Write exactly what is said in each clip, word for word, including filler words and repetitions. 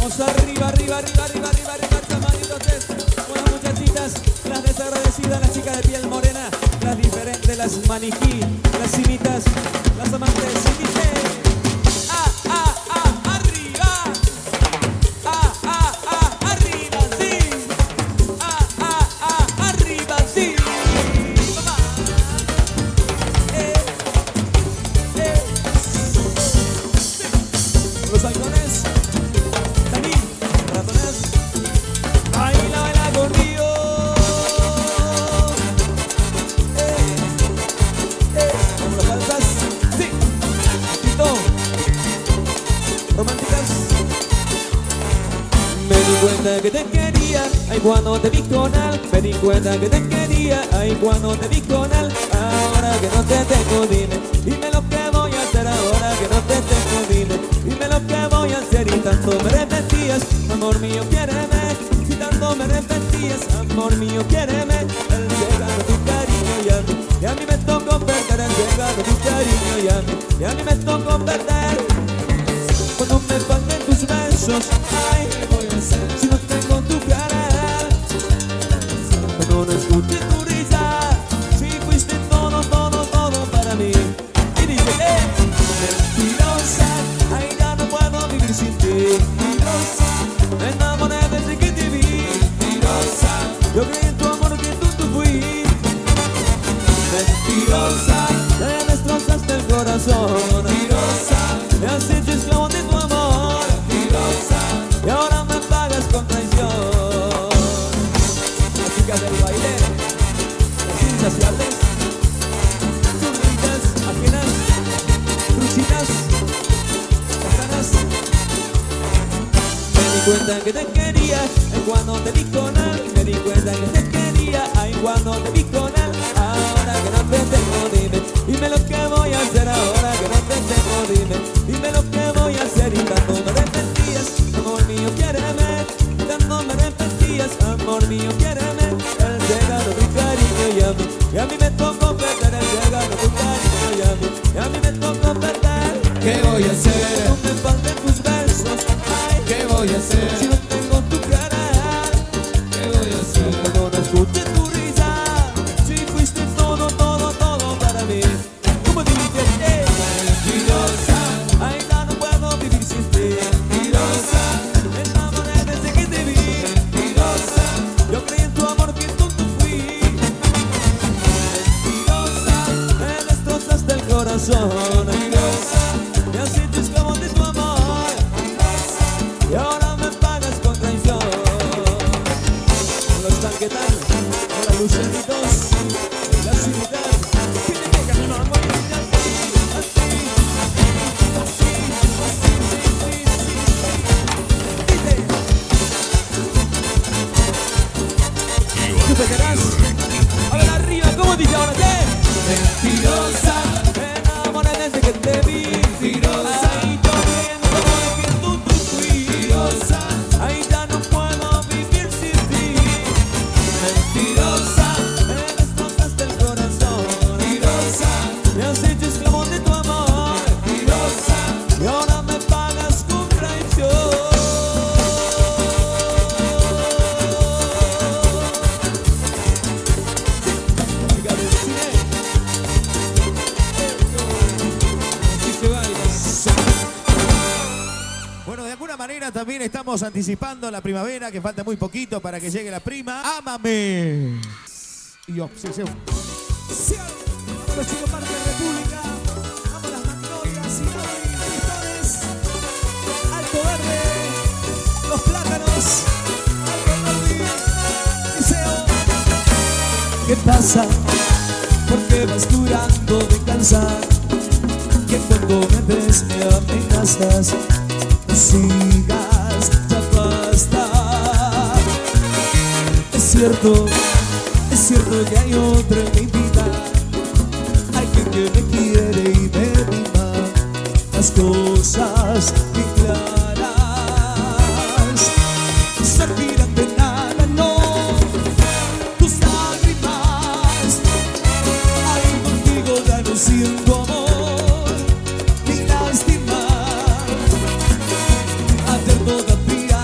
Vamos arriba, arriba, arriba, arriba, arriba, arriba, hermanito tres. Unas muchachitas, las desagradecidas, las chicas de piel morena, las diferentes, las maniquí, las cimitas, las amantes, y dice, ah, ah, ah, arriba, ah, ah, ah, arriba, sí, ah, ah, ah, arriba, sí, mamá, eh, eh, sí. Los halcones. Baila, baila conmigo. Eh, eh, como las salsas, sí. Tito. Románticas. Me di cuenta que te quería, ay cuando te vi con él. Me di cuenta que te quería, ay cuando te vi con él. Ahora que no te tengo, dime, dime lo que voy a hacer. Ahora que no te tengo, dime, dime lo que voy a hacer. Y tanto me repetías, amor mío, quiéreme. Y tanto me repetías, amor mío, quiéreme. El llegado tu cariño y a mí, y a mí me tocó perder. El llegado tu cariño y a mí, y a mí me tocó perder. Cuando me falten tus besos, ay, ¿qué voy a hacer si no tengo tu cara? Cuando no escuche tu risa, si fuiste todo, todo, todo para mí. Y dice, eh, mentirosa, ay, ya no puedo vivir sin ti. Mentirosa, me enamoré desde que te vi. Mentirosa, yo creí en tu amor que tú, tú fui. Mentirosa, me destrozaste el corazón. Mentirosa, me has hecho esclavo de tu amor. Mentirosa, y ahora me pagas con traición. Las chicas del baile, las insaciables, zurditas, ajenas, truchitas, castanas. Me di cuenta que te quería, ay cuando te vi con él. Me di cuenta que te quería, ay cuando te vi con él. Ahora que no te tengo, dime, dime lo que voy a hacer. Ahora que no te tengo, dime, dime lo que voy a hacer. Y tanto me repetías, amor mío, quiéreme. Y tanto me repetías, amor mío, quiéreme. El llegado tu cariño y a mí, y a mí me tocó perder. El llegado tu cariño y a mí, y a mí me tocó perder. ¿Qué voy a hacer? No me falten tus besos, ay, ¿qué voy a hacer? si no tengo tu cara. ¿Qué voy a hacer? Cuando no escuche tu risa, si fuiste todo, todo, todo para mí. Como dices, eh, Mentirosa, ay, ya no puedo vivir sin ti. mentirosa, Me enamoré desde que te vi. mentirosa, Yo creí en tu amor que tonto fui. Mentirosa, me destrozaste el corazón. mentirosa, Me has hecho esclavo de tu amor. Y ahora me pagas con traición. Con los tanquetán, con las luceritos, la cimitar. ¿Qué te deja mi mamá? ¿Tú pegarás? A ver arriba, ¿cómo dice ahora? ¿Qué? mentirosa, Me enamoré desde que te vi. Mentirosa. Ay, yo creyendo que tú, tú fui. mentirosa, Ay, ya no puedo vivir sin ti. mentirosa, Me destrozaste el corazón. mentirosa, Me has hecho esclavo de tu amor. mentirosa, Y ahora me pagas con traición. Chica del cine. Así se baila. Bueno, de alguna manera también estamos anticipando la primavera, que falta muy poquito para que llegue la prima. ¡Ámame! Y obsesión. Sí, vamos los chicos Parque República, vamos las magnolias y los pistones, Alto Verde, los plátanos, Alto Verde, Liceo. ¿Qué pasa? ¿Por qué vas curando de cansar? Que cuando me ves me amenazas. No sigas, ya basta. Es cierto, es cierto que hay otra en mi vida. Alguien que me quiere y me mima. Las cosas bien claras. No servirán de nada, no. Tus lágrimas. Ay, contigo ya no siento amor ni lástima. Ayer todavía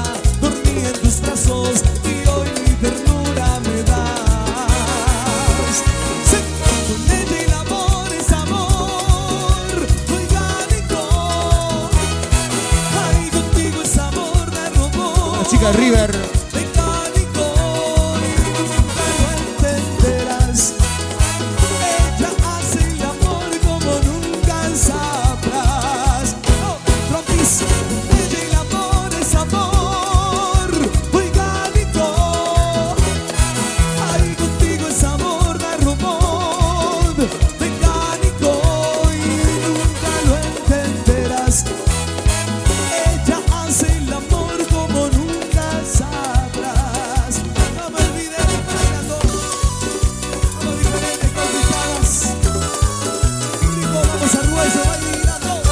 chicas de River. Mecánico y nunca lo entenderás. Ella hace el amor como nunca sabrás. Oh, Trompis, ella el amor es amor. Mecánico, ay, contigo es amor de rumor. Mecánico y nunca lo entenderás. Ella hace el amor como nunca sabrás. No me olvides de bailando. Vamos diferentes complicadas. Rico, vamos al hueso bailando.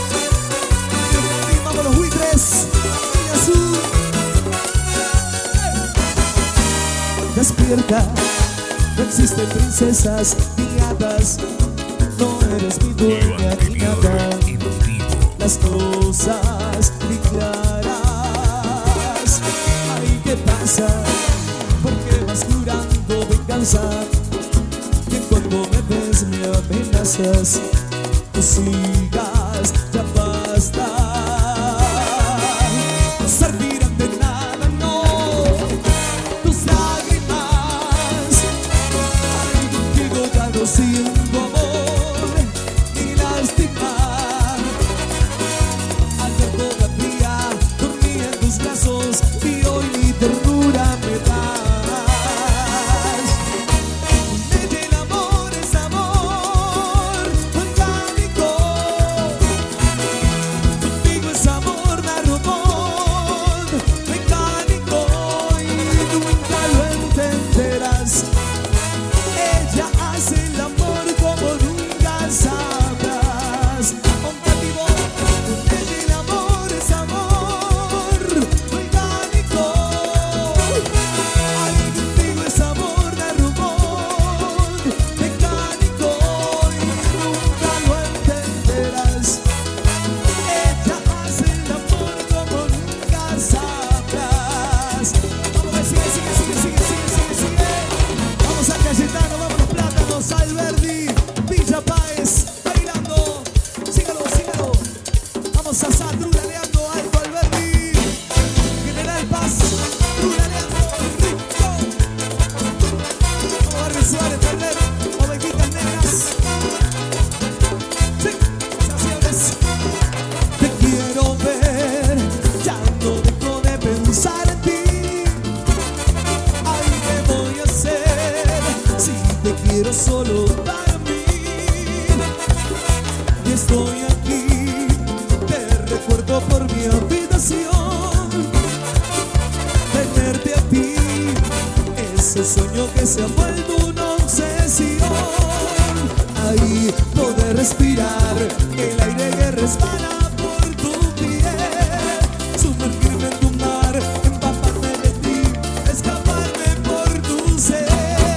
Vamos los buitres. Y azul. Despierta. No existen princesas ni hadas. No eres mi dueña ni nada. Las cosas ni claras. Ay, ¿qué pasa? Porque vas jurando venganza. Que cuando me ves me amenazas. No sigas, ya basta. No servirán de nada, no. Tus lágrimas. Ay, contigo ya no siento amor ni lástima. Y hoy mi ternura me das. Ella el amor es amor. Mecánico, contigo es amor de rumor. Mecánico y nunca lo entenderás. Ella hace el amor como nunca sabrás. Contativo, ella el amor es amor. Alberdi, Villa Páez, bailando, sígalo, sígalo. Vamos a estar trulaleando alto, Alberdi. General Paz, trulaleando, rico. Vamos a Barrio Suárez, perder, ovejitas negras. Sí, sensaciones. Te quiero ver, ya no dejo de pensar en ti. Ay, ¿qué voy a hacer si te quiero solo para mí? Y estoy aquí, te recuerdo por mi habitación. Tenerte a ti, ese sueño que se ha vuelto una obsesión. Ahí poder respirar el aire que resbala por tu piel. Sumergirme en tu mar, empaparme de ti, escaparme por tu ser.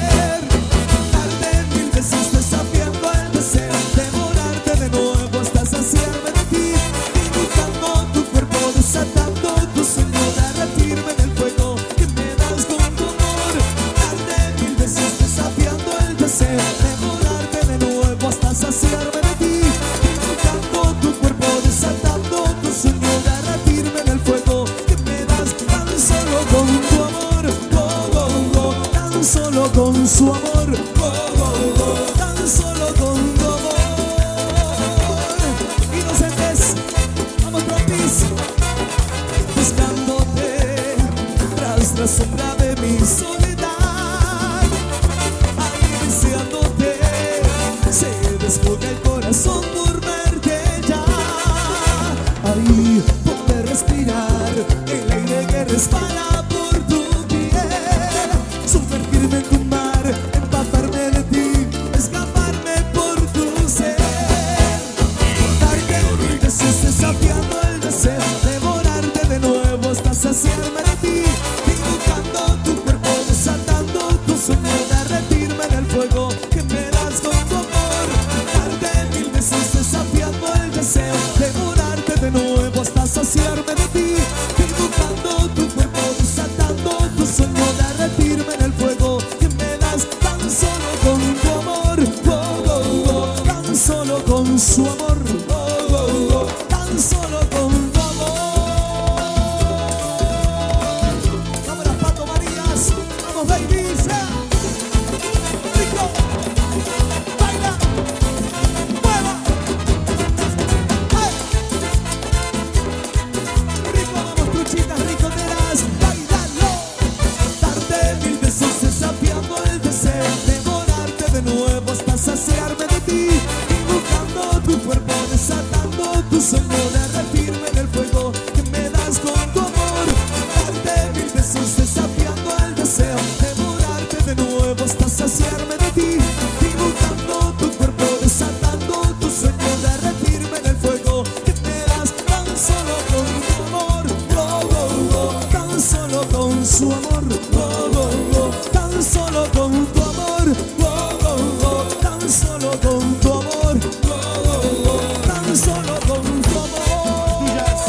Desafiando el deseo, devorarte de nuevo hasta saciarme de ti. Dibujando tu cuerpo, desatando tu sueño, derretirme en el fuego que me das con tu amor. Darte mil besos, desafiando el deseo, devorarte de nuevo hasta saciarme de ti. Dibujando tu cuerpo, desatando tu sueño, derretirme en el fuego que me das tan solo con tu amor. Oh, oh, oh, tan solo con su amor. Oh, oh, oh. Solo con tu amor. Inocentes, vamos Trompis. Buscándote tras la sombra de mi soledad. Ahí deseándote, se desboca el corazón por verte ya. Ahí poder respirar el aire que resbala por tu piel. Sumergirme en tu mar, empaparme de ti, escaparme por tu ser. Darte mil besos, desafiando el deseo, devorarte de nuevo hasta saciarme de ti. Dibujando tu cuerpo, desatando tu sueño, derretirme en el fuego que me das con tu amor. Darte mil besos, desafiando el deseo, devorarte de nuevo hasta saciarme de ti. Dibujando tu cuerpo, su amor, oh, oh, oh, tan solo con tu amor, oh, oh, oh, tan solo con tu amor, oh, oh, oh, tan solo con tu amor.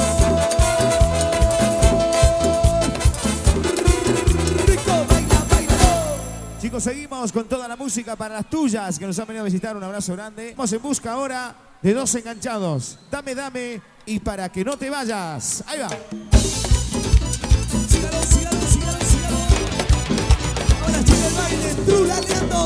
Rico, baila, baila. Chicos, seguimos con toda la música para las tuyas que nos han venido a visitar. Un abrazo grande. Vamos en busca ahora de dos enganchados. Dame, dame y para que no te vayas. Ahí va. Sígalo, sígalo, sígalo, sígalo. Ahora chica el baile, trulaleando.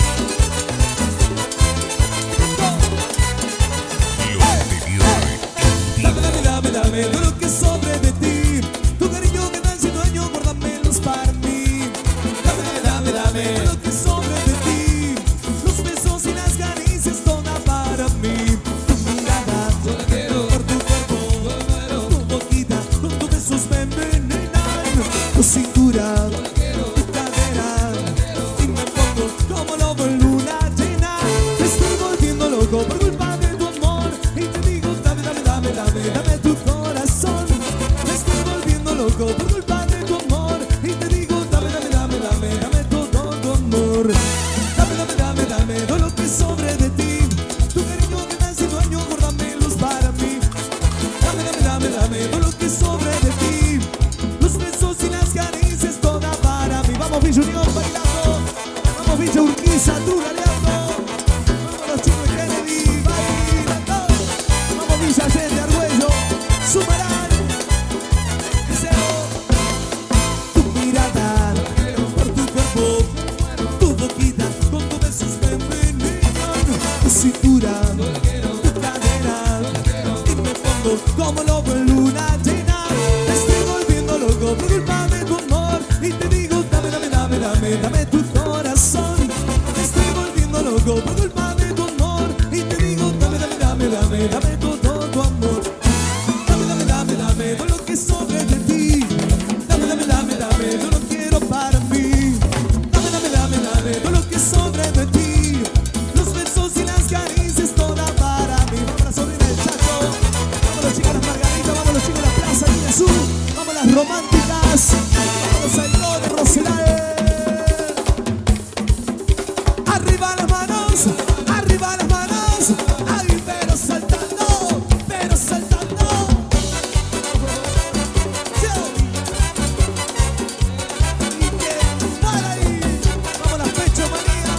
Dame, dame, dame, dame todo lo que sobre de ti. Tu cariño que dan cien años, guárdamelos para mí. Dame, dame, dame todo lo que sobre de ti. Los besos y las caricias, toda para mí. Tu mirada, yo la quiero por tu cuerpo. Tu boquita, con tus besos me envenenan. Tu cintura, yo la quiero. Tu cadera, y me pongo como lobo en luna llena. Me estoy volviendo loco por culpa de tu amor. Y te digo, dame, dame, dame, dame, dame tu corazón. Me estoy volviendo loco por culpa de tu amor. Y te digo, dame, dame, dame, dame, dame todo tu amor. Dame, dame, dame, dame todo lo que sobre de ti. Tu cariño que da cien años, guárdamelos para mí. Dame, dame, dame, dame todo lo que sobre de ti. Los besos y las caricias, toda para mí. Vamos, Villa Unión bailando. Vamos, Villa Urquiza, trulaleando. Vamos, los chicos de Kennedy bailando. Vamos, Villa Allende, Argüello, Sumarán. Deseo tu mirada por tu cuerpo, tu boquita con tus besos me envenenan. Tu cintura, tu cadera, y me pongo como lobo en luna llena. Me estoy volviendo loco por culpa de tu amor. Y te digo, dame, dame, dame, dame, dame tu corazón. Me estoy volviendo loco por culpa de tu amor. Y te digo, dame, dame, dame, dame, dame todo tu amor. Dame, dame, dame, dame todo lo que sobre de ti. Dame, dame, dame, dame, yo lo quiero para mí. Dame, dame, dame, dame todo lo que sobre de ti. Los besos y las caricias, toda para mí. Vamos la sobrina del Chacho. Vamos los chicos de las Margaritas. Vamos los chicos de la Plaza de Sur. Vamos las románticas. Vamos los saltón de Rosedal. Arriba las manos, arriba las manos. Ay, pero saltando, pero saltando. Y que para ahí. Vamos las pecho manía.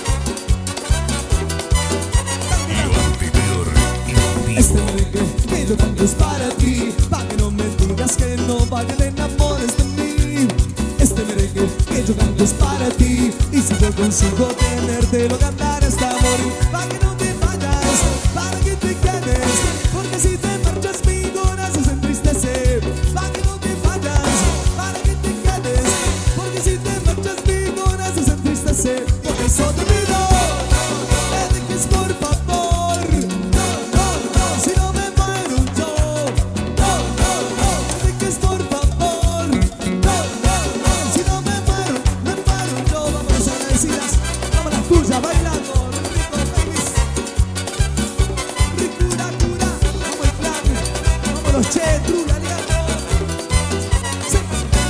Este merengue que yo canto es para ti. Pa' que no me digas que no, pa' que te enamores de mí. Este merengue que yo canto es para ti. Y si yo consigo tenerte, lo cantaré hasta morir. Pa' que no te vayas, para que te quedes. Porque si te marchas mi corazón se entristece. Pa' que no te vayas, para que te quedes. Porque si te marchas mi corazón se entristece. Por eso te pido, me dejes por favor. No, no, no, si no me muero yo. No, no, no, me dejes por favor. No, no, no, si no me muero, me muero yo. Vamos las agradecidas, vamos las tuyas bailando. Rico, babies. Ricura, cura, vamos el plan. Vamos los che, trulaleando. Sí.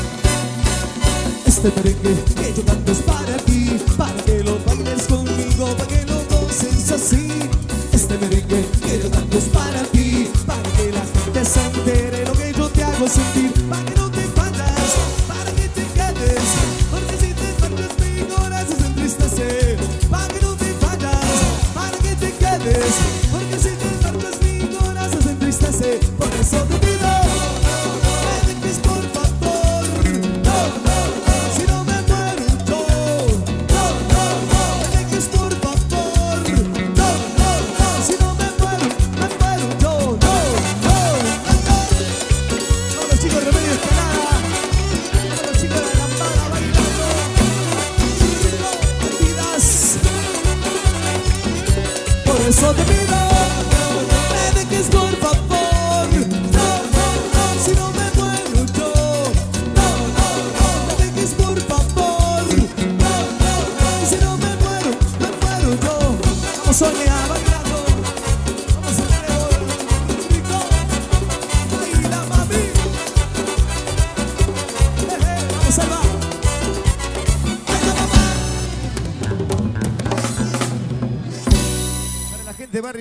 Este merengue que yo canto es para ti, para que lo bailes conmigo, para que lo goces así. Este merengue que yo canto es para ti, para que la gente se entere lo que yo te hago sentir. Para que no te vayas, para que te quedes. Porque si te marchas mi corazón se entristece. Para que no te vayas, para que te quedes. Porque si te marchas mi corazón se entristece. Por eso te pido, me dejes por favor. No, no, no, si no me muero yo. No, no, no, me dejes por favor. No, no, no, si no me muero, me muero yo. No, no, no, no. Vamos los chicos rebeldes.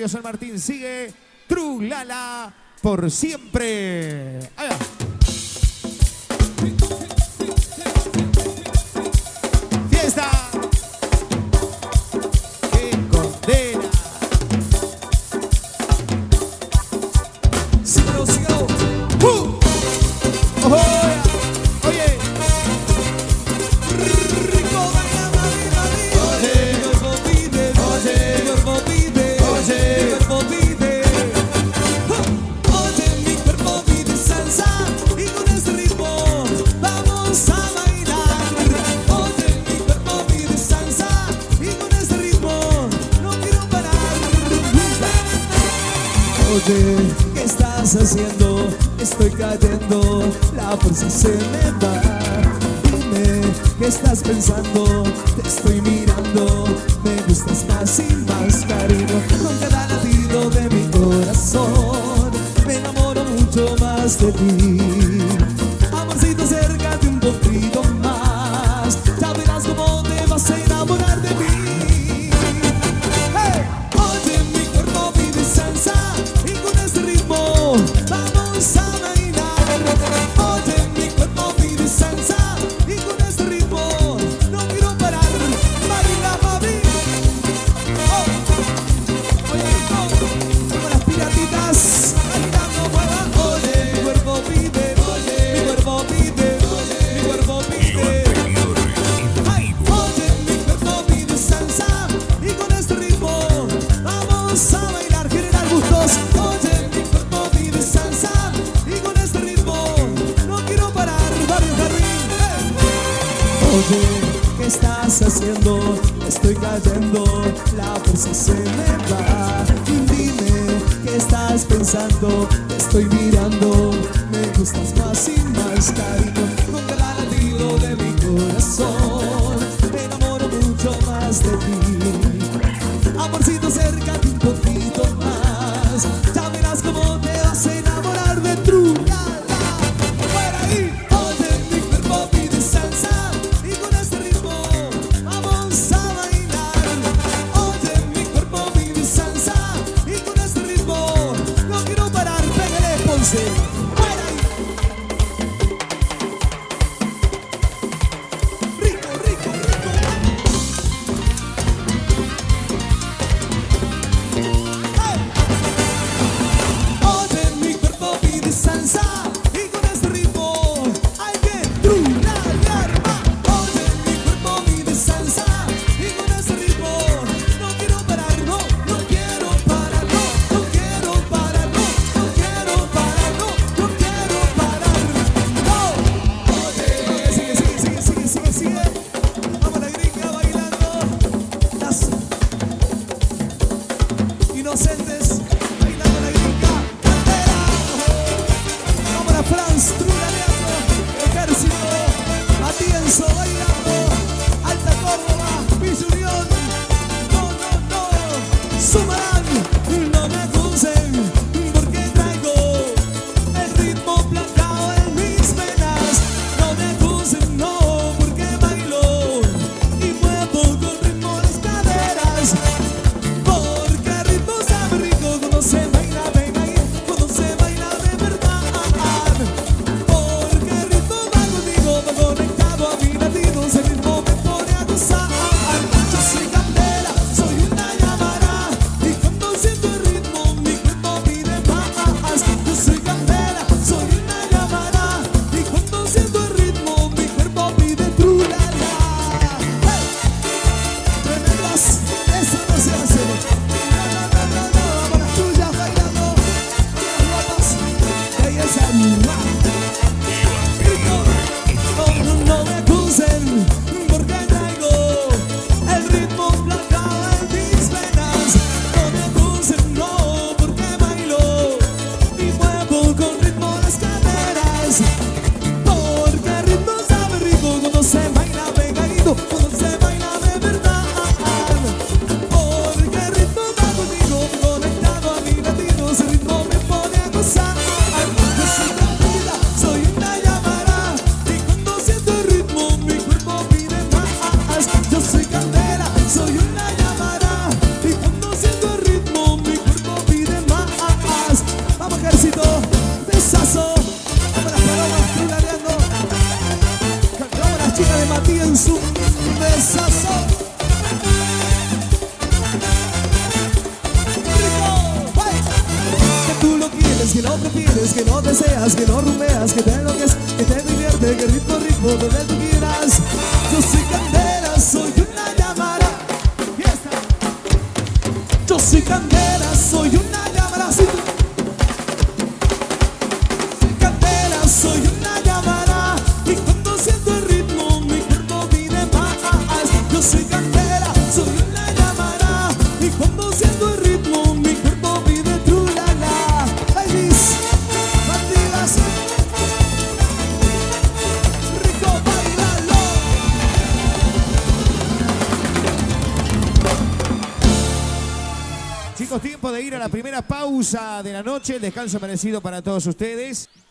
Estadio San Martín sigue Trulala por siempre. Allá. Fiesta. ¡Qué condena! Síguelo, síguelo. ¡Uh! ¡Ojo! Oye. Rico, baila, mami, mami. Oye. Mi cuerpo pide, Oye. mi cuerpo pide, Oye. mi cuerpo pide. Oye, mi cuerpo pide salsa y con este ritmo vamos a bailar. Oye, mi cuerpo pide salsa y con este ritmo no quiero parar. Oye, ¿qué estás haciendo? Estoy cayendo, la fuerza se me va. Dime, ¿qué estás pensando? Te estoy mirando, me gustas más y más, cariño. Con cada latido de mi corazón me enamoro mucho más de ti. Amorcito, acércate un poquito más, ya verás cómo te vas a enamorar de mí. Hey. Oye, mi cuerpo pide salsa y con este ritmo vamos a bailar. Oye, mi cuerpo pide salsa y con este ritmo no quiero parar. Baila, mami. Oh. Oye, oh. Como las piratitas bailando, mueva. Oye, mi cuerpo pide, oye, mi cuerpo pide, oye, mi cuerpo pide. Ay, oye, mi cuerpo pide salsa y con este ritmo vamos a bailar. General Bustos. Oye, mi cuerpo pide salsa y con este ritmo no quiero parar. Barrio Jardín. Hey. Oye, ¿qué estás haciendo? Estoy cayendo, la fuerza se me va. Dime, ¿qué estás pensando? Te estoy mirando, me gustas más y más, cariño. Con cada latido de mi corazón me enamoro mucho más de ti. Amorcito, acércate un poquito más, ya verás cómo te vas a enamorar de Trulala. Fuera ahí. Oye, mi cuerpo pide salsa y con este ritmo vamos a bailar. Oye, mi cuerpo pide salsa y con este ritmo no quiero parar. Pégale, Ponce. Fuera ahí. Rico, rico, rico. Oye, mi cuerpo pide salsa y con este ritmo hay que trulalar más. Oye, mi cuerpo pide salsa y con este ritmo no quiero parar, no, no quiero parar, no, no quiero parar, no, no quiero parar, no. sazón. Rico, hey. Que tú lo quieres, que no prefieres, que no deseas, que no rumeas, que te enloqueces, que te divierte, que ritmo, ritmo, donde tú quieras. Yo soy candela, soy una llamada. Fiesta. Yo soy candela, soy una llamada. Sí. Soy una llamada y cuando siento el ritmo mi cuerpo pide más. Yo soy candela, soy una llamada y cuando siento el ritmo mi cuerpo pide trulala. Ladies, bandidas, rico, bailalo. Chicos, tiempo de ir a la primera pausa de la noche. El descanso merecido para todos ustedes.